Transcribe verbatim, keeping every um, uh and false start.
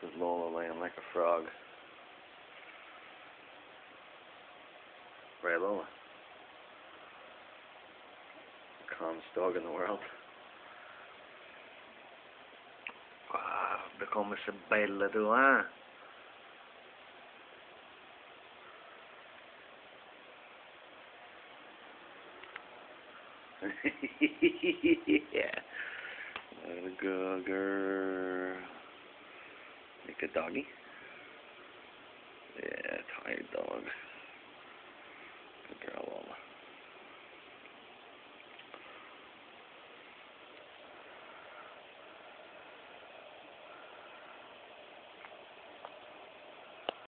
is Lola laying like a frog. Right, Lola? The calmest dog in the world. Guarda come sei bella tu, eh? Yeah. Let it go, girl. Like a doggy? Yeah, tired dog.